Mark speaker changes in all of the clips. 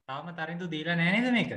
Speaker 1: තාම තරිඳු දීලා නැහැ නේද මේක?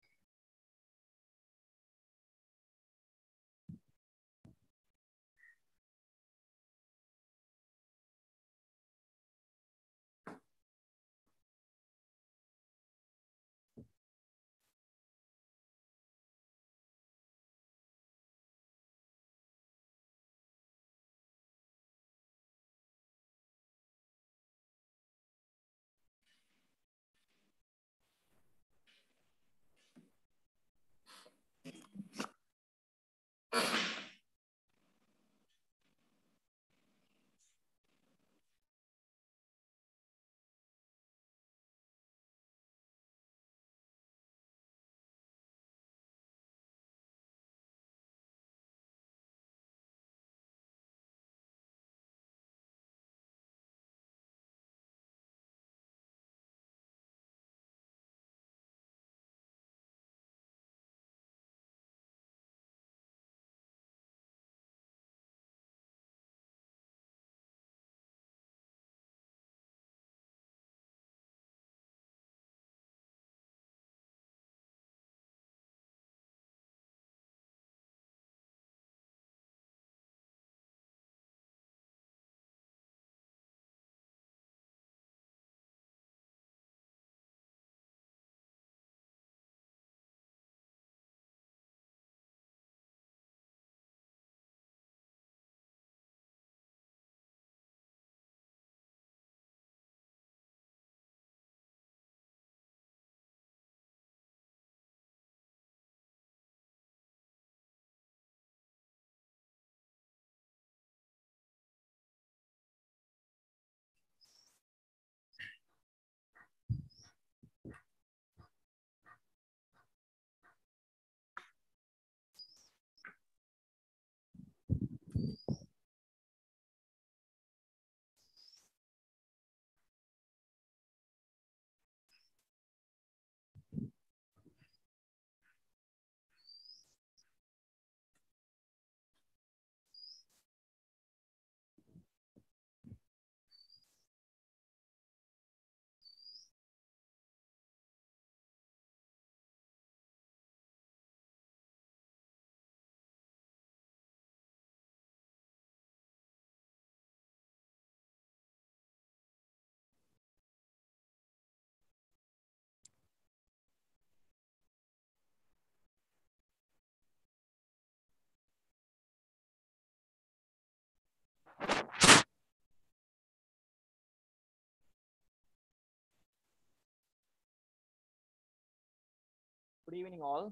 Speaker 2: Good evening, all.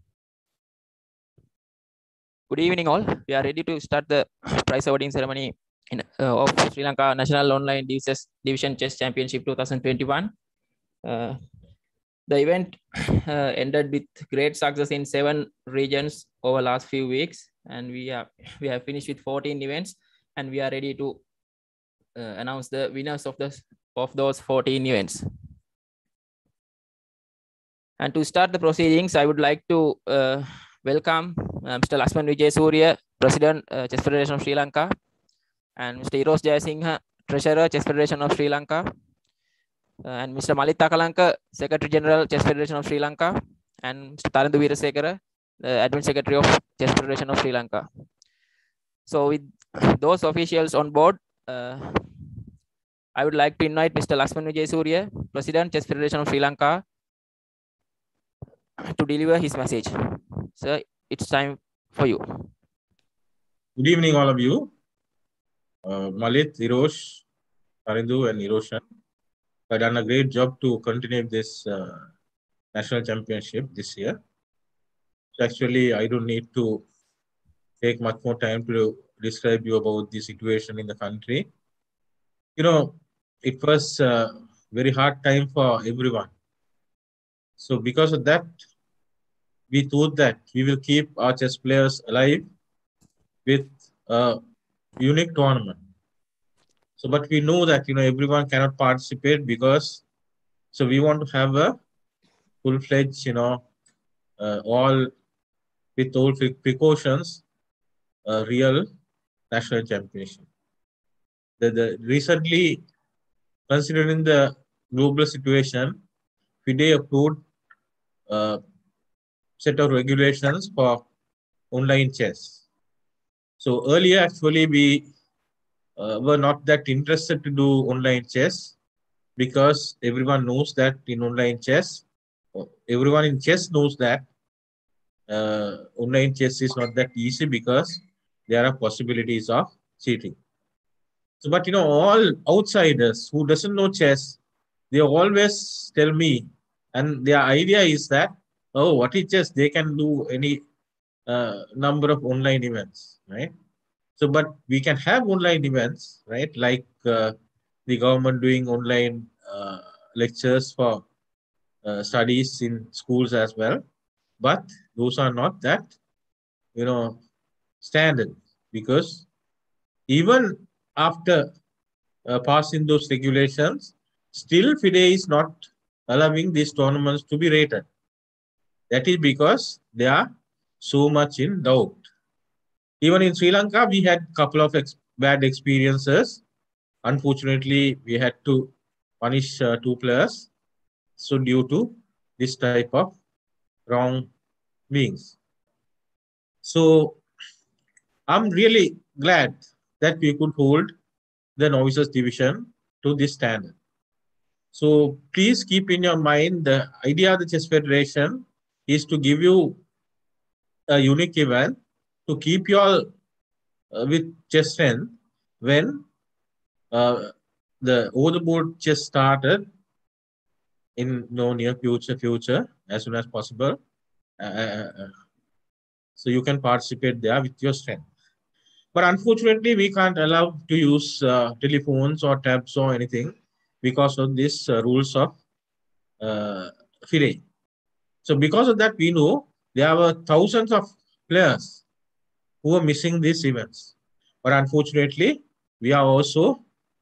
Speaker 2: Good evening, all. We are ready to start the prize awarding ceremony of Sri Lanka National Online Division Chess Championship 2021. The event ended with great success in 7 regions over last few weeks, and we have finished with 14 events, and we are ready to announce the winners of those 14 events. And to start the proceedings, I would like to welcome Mr. Lakshman Wijesurya, President, Chess Federation of Sri Lanka, and Mr. Eros Jayasinghe, Treasurer, Chess Federation of Sri Lanka, and Mr. Malit Takalanka, Secretary General, Chess Federation of Sri Lanka, and Mr. Tarindu Weerasekara, the Admin Secretary of Chess Federation of Sri Lanka. So with those officials on board, I would like to invite Mr. Lakshman Wijesurya, President, Chess Federation of Sri Lanka, to deliver his message. Sir, it's time for you.
Speaker 3: Good evening, all of you. Malit, Eros, Tarindu, and Eroshan have done a great job to continue this national championship this year. So actually, I don't need to take much more time to describe you about the situation in the country. You know, it was a very hard time for everyone. So because of that, we thought that we will keep our chess players alive with a unique tournament. So, but we know that, everyone cannot participate because, so we want to have a full-fledged, all with all precautions, a real national championship. Recently, considering the global situation, FIDE approved set of regulations for online chess. So earlier, actually, we were not that interested to do online chess because everyone knows that in online chess, everyone in chess knows that online chess is not that easy because there are possibilities of cheating. So, but all outsiders who doesn't know chess, they always tell me, and their idea is that, oh, what is chess? They can do any number of online events, right? So, but we can have online events, right? Like the government doing online lectures for studies in schools as well. But those are not that, standard, because even after passing those regulations, still FIDE is not allowing these tournaments to be rated. That is because they are so much in doubt. Even in Sri Lanka, we had a couple of bad experiences. Unfortunately, we had to punish 2 players. So due to this type of wrong beings. So I'm really glad that we could hold the novices division to this standard. So please keep in your mind the idea of the Chess Federation is to give you a unique event to keep you all with chess strength when the overboard chess started in near future as soon as possible. So you can participate there with your strength. But unfortunately, we can't allow to use telephones or tabs or anything because of these rules of FIDE. So because of that, we know there were thousands of players who are missing these events. But unfortunately, we are also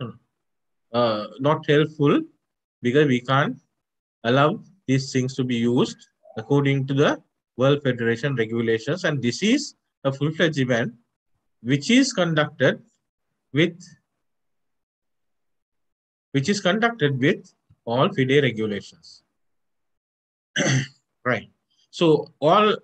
Speaker 3: not helpful because we can't allow these things to be used according to the World Federation regulations. And this is a full-fledged event which is conducted with all FIDE regulations. Right. So all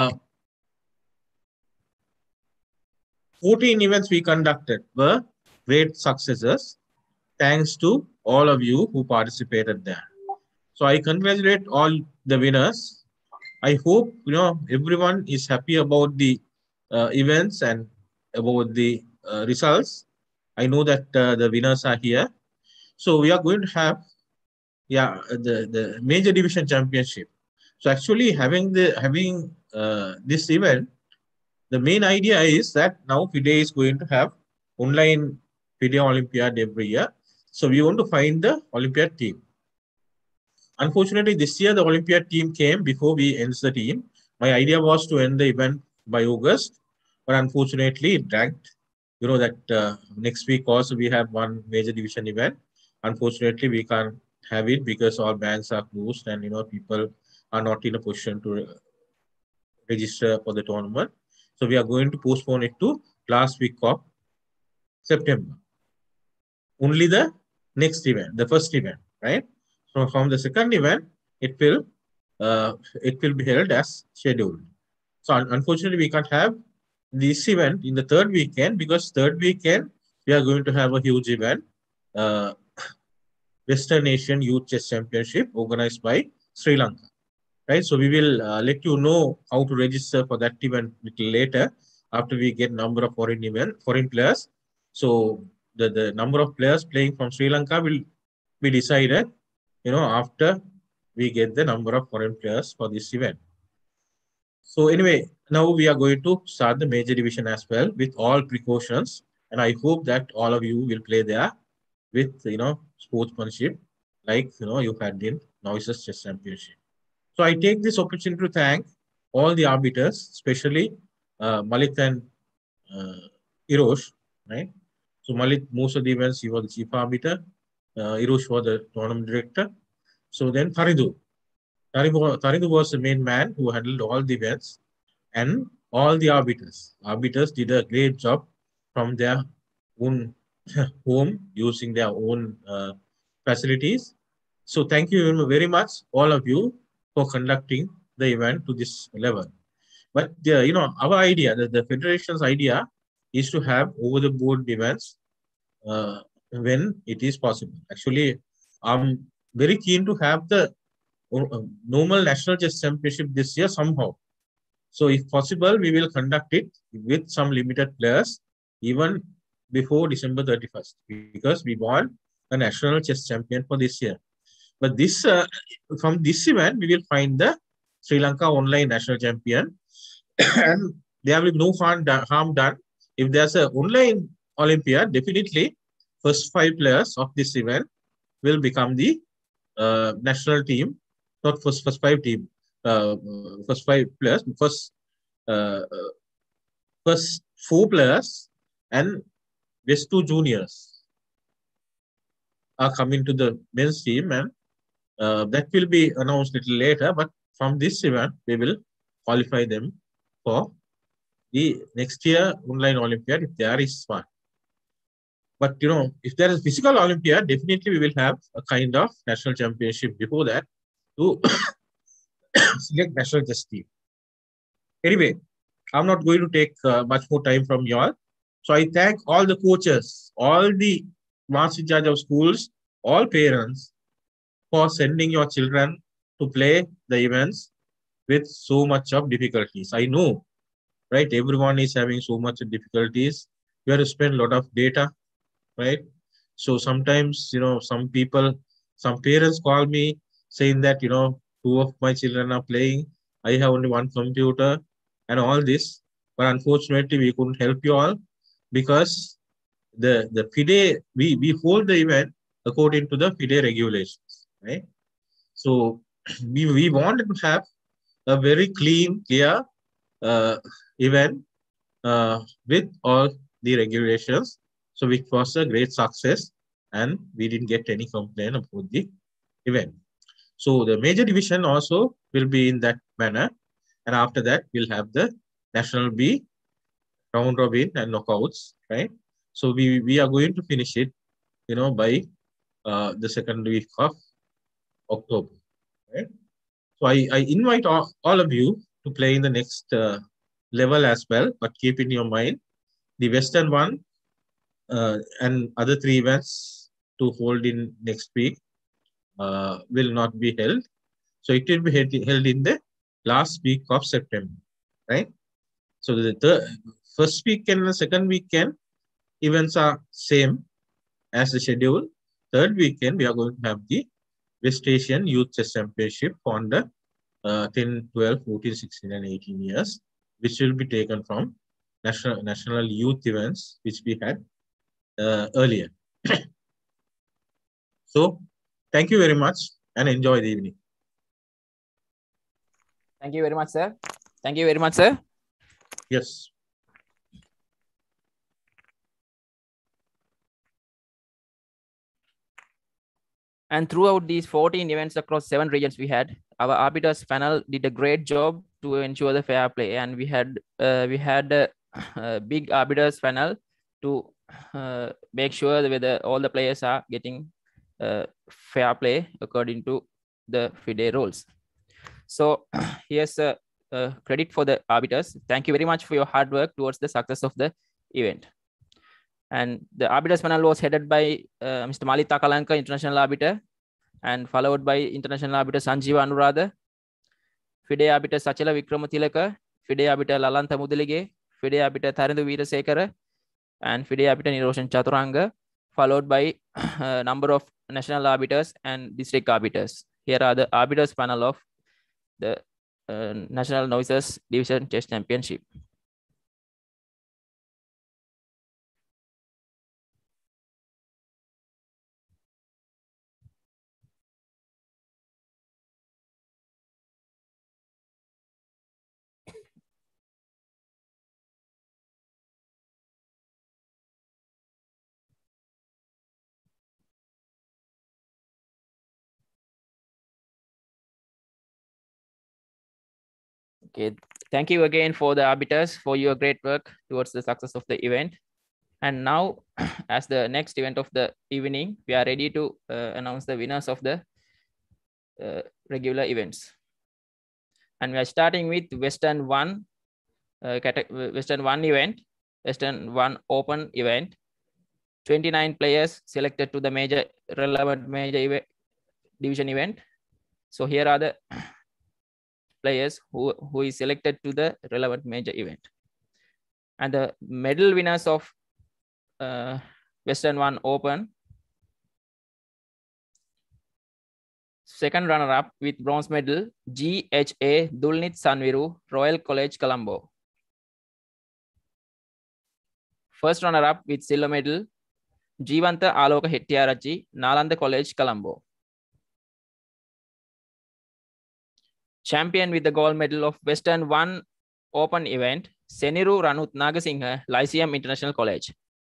Speaker 3: 14 events we conducted were great successes, thanks to all of you who participated there. So I congratulate all the winners. I hope everyone is happy about the events and about the results. I know that the winners are here. So we are going to have the major division championship. So actually having this event, the main idea is that now FIDE is going to have online FIDE Olympiad every year. So we want to find the Olympiad team. Unfortunately, this year the Olympiad team came before we end the team. My idea was to end the event by August, but unfortunately it dragged. You know that next week also we have one major division event. Unfortunately, we can't have it because all banks are closed and people are not in a position to register for the tournament. So we are going to postpone it to last week of September. Only the next event, the first event, right? So from the second event, it will be held as scheduled. So unfortunately, we can't have this event in the third weekend because third weekend we are going to have a huge event, Western Asian Youth Chess Championship organized by Sri Lanka. Right, so we will let you know how to register for that event a little later after we get number of foreign players. So the number of players playing from Sri Lanka will be decided, after we get the number of foreign players for this event. So anyway, now we are going to start the major division as well with all precautions, and I hope that all of you will play there with sportsmanship like you had in Novices Chess Championship. So I take this opportunity to thank all the arbiters, especially Malik and Irosh, right? So Malik, most of the events, he was the chief arbiter. Irosh was the tournament director. So then Tharidu. Tharidu was the main man who handled all the events and all the arbiters. Arbiters did a great job from their own home using their own facilities. So thank you very much, all of you, for conducting the event to this level. But our idea, the federation's idea, is to have over-the-board events when it is possible. Actually, I'm very keen to have the normal national chess championship this year somehow. So if possible, we will conduct it with some limited players even before December 31st, because we want a national chess champion for this year. But this from this event, we will find the Sri Lanka online national champion, and there will be no harm done. If there's an online Olympiad, definitely first 5 players of this event will become the national team, not first 5 team, first 5 players, first 4 players and best 2 juniors are coming to the men's team, and that will be announced a little later. But from this event, we will qualify them for the next year online Olympiad if there is one. But if there is physical Olympiad, definitely we will have a kind of national championship before that to select national chess team. Anyway, I'm not going to take much more time from you all. So I thank all the coaches, all the master in charge of schools, all parents for sending your children to play the events with so much of difficulties. I know, right? Everyone is having so much of difficulties. You have to spend a lot of data, right? So sometimes, some parents call me saying that, 2 of my children are playing. I have only 1 computer and all this. But unfortunately, we couldn't help you all because the FIDE, we hold the event according to the FIDE regulations, right? So we wanted to have a very clean, clear event with all the regulations. So which was a great success, and we didn't get any complaint about the event. So the major division also will be in that manner, and after that we'll have the National B, round robin and knockouts, right? So we are going to finish it, by the second week of October, right? So I invite all of you to play in the next level as well, but keep in your mind the Western one and other 3 events to hold in next week will not be held. So it will be held in the last week of September, right? So the first weekend and the second weekend events are same as the schedule. Third weekend, we are going to have the West Asian Youth Chess Championship on the 10, 12, 14, 16, and 18 years, which will be taken from national youth events, which we had earlier. So, thank you very much and enjoy the evening.
Speaker 2: Thank you very much, sir. Thank you very much, sir.
Speaker 3: Yes.
Speaker 2: And throughout these 14 events across 7 regions we had, our arbiters panel did a great job to ensure the fair play. And we had a big arbiters panel to make sure that whether all the players are getting fair play according to the FIDE rules. So here's a credit for the arbiters. Thank you very much for your hard work towards the success of the event. And the arbiters panel was headed by Mr. Malit Takalanka, international arbiter, and followed by international arbiter Sanjeeva Anuradha, FIDE arbiter Sachala Vikramathilaka, FIDE arbiter Lalanta Mudalige, FIDE arbiter Tharindu Veerasekara, and FIDE arbiter Niroshan Chaturanga, followed by a number of national arbiters and district arbiters. Here are the arbiters panel of the National Novices Division Chess Championship. Okay, thank you again for the arbiters for your great work towards the success of the event. And now, as the next event of the evening, we are ready to announce the winners of the regular events. And we are starting with Western 1 Western 1 event, Western 1 Open event. 29 players selected to the relevant major division event. So here are the players who is selected to the relevant major event. And the medal winners of Western 1 Open. Second runner-up with bronze medal, GHA Dulnit Sanviru, Royal College Colombo. First runner-up with silver medal, Jeevantha Aloka Hettiarachchi, Nalanda College Colombo. Champion with the gold medal of Western 1 Open event, Seniru Ranuth Nagasinghe, Lyceum International College.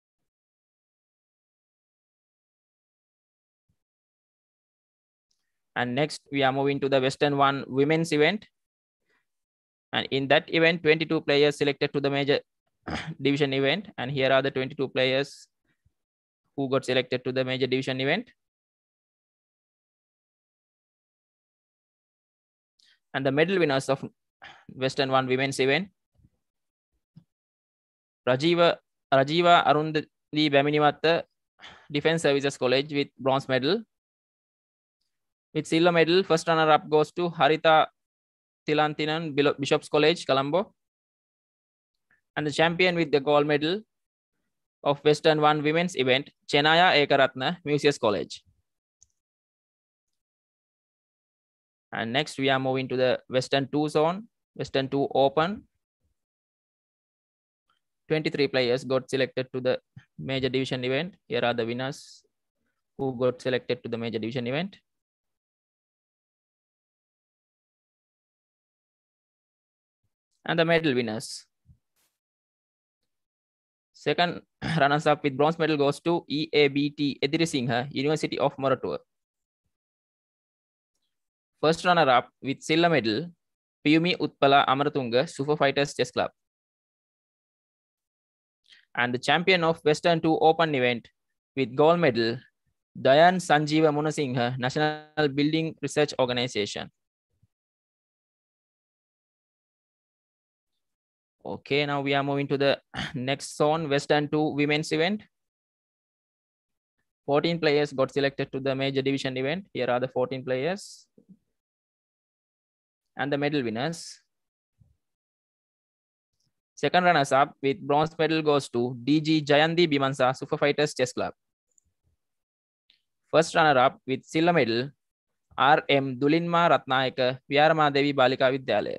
Speaker 2: And next we are moving to the Western 1 women's event. And in that event, 22 players selected to the major division event. And here are the 22 players who got selected to the major division event. And the medal winners of Western 1 women's event, Rajiva Arundhati Baminiwatta, Defense Services College with bronze medal. With silver medal, first runner-up goes to Haritha Tilantinan, Bishops College, Colombo. And the champion with the gold medal of Western 1 women's event, Chenaya Ekaratna, Musaeus College. And next we are moving to the Western 2 zone, Western 2 Open. 23 players got selected to the major division event. Here are the winners who got selected to the major division event. And the medal winners. Second runners-up with bronze medal goes to EABT Edirisinghe, University of Moratuwa. First runner-up with silver medal, Piyumi Utpala Amaratunga, Super Fighters Chess Club. And the champion of Western 2 Open event with gold medal, Dayan Sanjeeva Munasinghe, National Building Research Organization. Okay, now we are moving to the next zone, Western 2 women's event. 14 players got selected to the major division event. Here are the 14 players. And the medal winners. Second runners up with bronze medal goes to DG Jayandi Bimansa, Super Fighters Chess Club. First runner up with silver medal, RM Dulinma Ratnayaka, Vyaramadevi Balika Vidyalaya.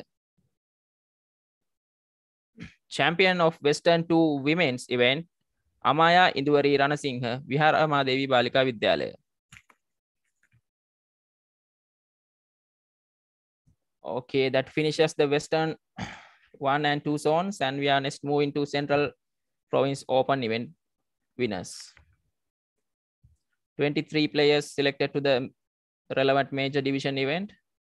Speaker 2: Champion of Western 2 women's event, Amaya Induvari Ranasinghe, Vyaramadevi Balika Vidyalaya. Okay, that finishes the Western 1 and 2 zones, and we are next moving to Central Province Open event winners. 23 players selected to the relevant major division event,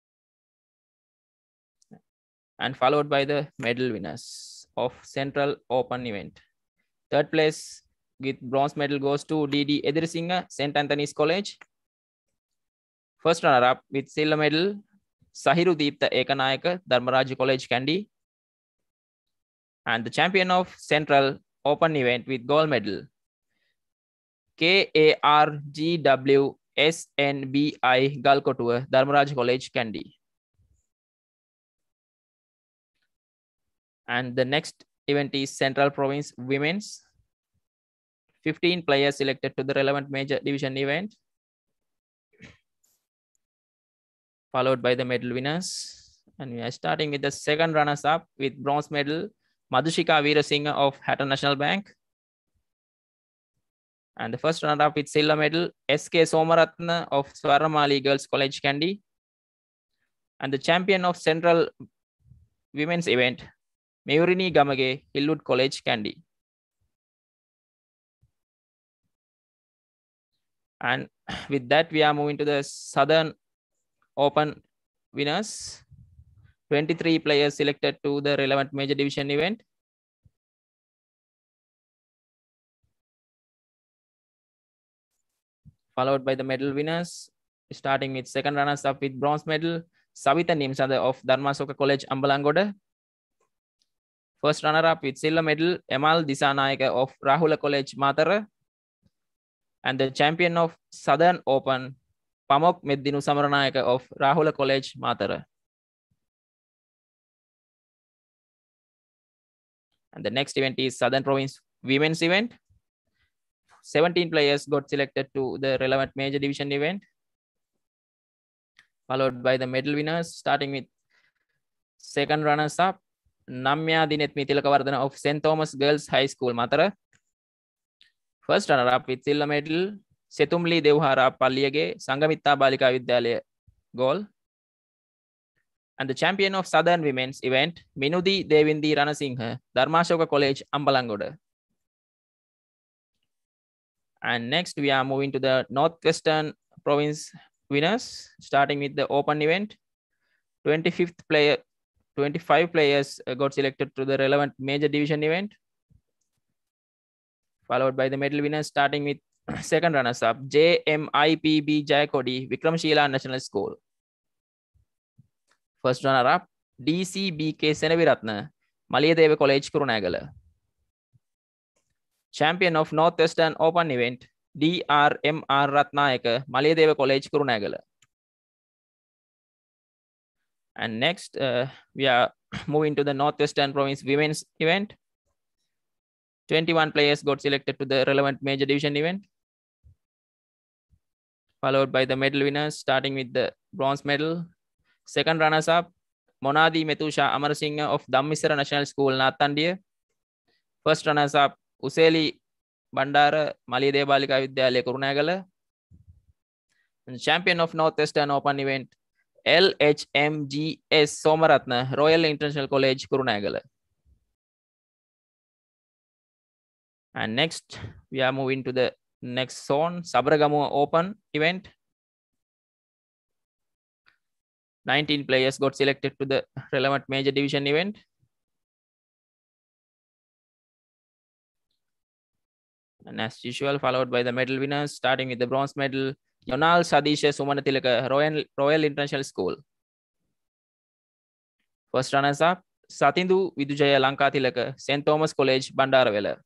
Speaker 2: and followed by the medal winners of Central Open event. Third place with bronze medal goes to DD Edirisinghe, St. Anthony's College. First runner-up with silver medal, Sahiru Deepta Ekanayaka, Dharmaraj College, Kandy. And the champion of Central Open event with gold medal, KARGW SNBI Galkotua, Dharmaraj College, Kandy. And the next event is Central Province Women's. 15 players selected to the relevant major division event, followed by the medal winners. And we are starting with the second runners up with bronze medal, Madhushika Veerasinghe of Hatton National Bank. And the first runner up with silver medal, SK Somaratna of Swaramali Girls College, Kandy. And the champion of Central Women's event, Mayurini Gamage, Hillwood College, Kandy. And with that, we are moving to the Southern Open winners. 23 players selected to the relevant major division event. Followed by the medal winners. starting with second runners up with bronze medal, Savitha Nimsada of Dharmasoka College, Ambalangoda. First runner up with silver medal, Emal Disanayaka of Rahula College, Matara. And the champion of Southern Open, Pamok Meddinu Samaranayaka of Rahula College, Matara. And the next event is Southern Province Women's event. 17 players got selected to the relevant major division event, followed by the medal winners, starting with second runners up, Namya Dinethmi Tilakawardana of St. Thomas Girls High School, Matara. First runner up with silver medal, Setumli Devhara Palliyage, Sangamitta Balika Vidyalaya, goal. And the champion of Southern Women's event, Minudi Devindi Ranasinghe, Dharmashoka College, Ambalangoda. And next we are moving to the Northwestern Province winners, starting with the open event. 25 players got selected to the relevant major division event, followed by the medal winners, starting with second runners up, JMIPB Jayakodi, Vikramshila National School. First runner up, DCBK Senaviratna, Maliyadeva College, Kurunagala. Champion of Northwestern Open event, DRMR Ratnayaka, Maliyadeva College, Kurunagala. And next, we are moving to the Northwestern Province Women's event. 21 players got selected to the relevant major division event, followed by the medal winners, starting with the bronze medal. Second runners up, Monadi Metusha Amarasinghe of Dhammisara National School, Nathandiya. First runners up, Useli Bandara, Maliyadeva Balika Vidyalaya, Kurunagala. And champion of Northwestern Open event, LHMGS Somaratna, Royal International College, Kurunagala. And next, we are moving to the next zone, Sabaragamuwa Open event. 19 players got selected to the relevant major division event. And as usual, followed by the medal winners, starting with the bronze medal, Yonal Sadisha Sumanatilaka, Royal International School. First runners up, Satindu Vidujaya Lankatilaka, St. Thomas College, Bandarawela.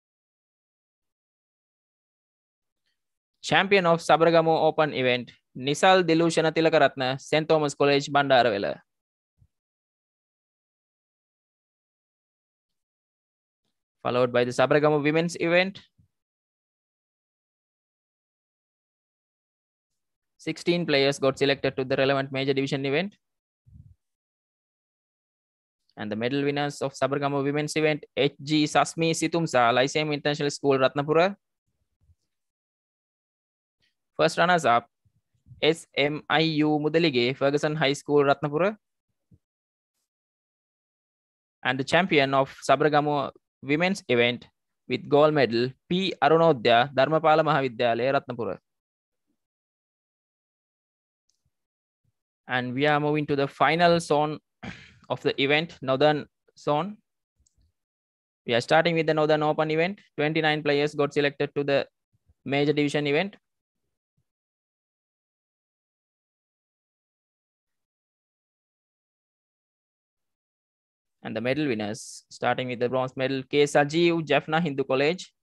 Speaker 2: Champion of Sabaragamuwa Open event, Nisal Dilushana Tilakaratna, St. Thomas College, Bandarawela. Followed by the Sabaragamuwa Women's event. 16 players got selected to the relevant major division event. And the medal winners of Sabaragamuwa Women's event, HG Sasmi Situmsa, Lyceum International School, Ratnapura. First runners up, SMIU Mudalige, Ferguson High School, Ratnapura. And the champion of Sabaragamuwa Women's event with gold medal, P. Arunodya, Dharmapala Mahavidyalaya, Ratnapura. And we are moving to the final zone of the event, Northern Zone. We are starting with the Northern Open event. 29 players got selected to the major division event. And the medal winners, starting with the bronze medal, K. Sajeev, Jaffna Hindu College.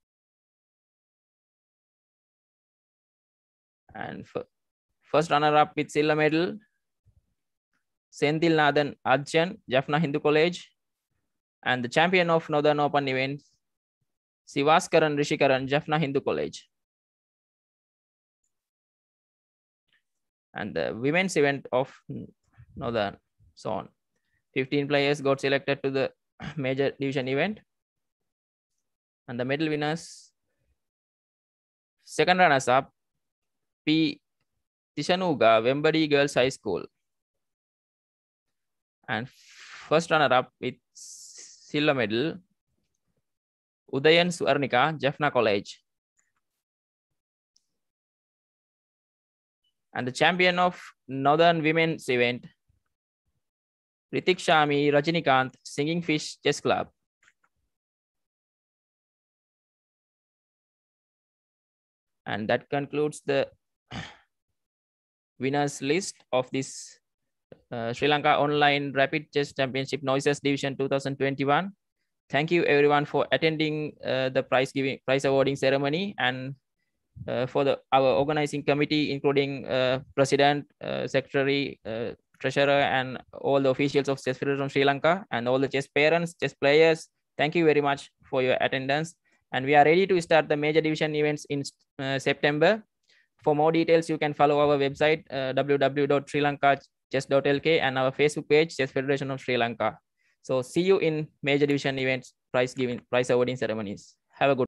Speaker 2: And first runner up with silver medal, Senthil Nathan Adjan, Jaffna Hindu College. And the champion of Northern Open event, Sivaskaran Rishikaran, Jaffna Hindu College. And the women's event of Northern Zone, 15 players got selected to the major division event. And the medal winners, second runners up, P. Tishanuga, Wembadi Girls High School. And first runner up with silver medal, Udayan Suarnika, Jaffna College. And the champion of Northern Women's event, Ritik Shami, Rajinikanth, Singing Fish Chess Club. And that concludes the winners list of this Sri Lanka Online Rapid Chess Championship Noises Division 2021. Thank you everyone for attending the prize awarding ceremony, and for our organizing committee, including president, secretary, treasurer, and all the officials of Chess Federation Sri Lanka, and all the chess parents, chess players. Thank you very much for your attendance. And we are ready to start the major division events in September. For more details, you can follow our website, www.srilankachess.lk, and our Facebook page, Chess Federation of Sri Lanka. So see you in major division events, prize awarding ceremonies. Have a good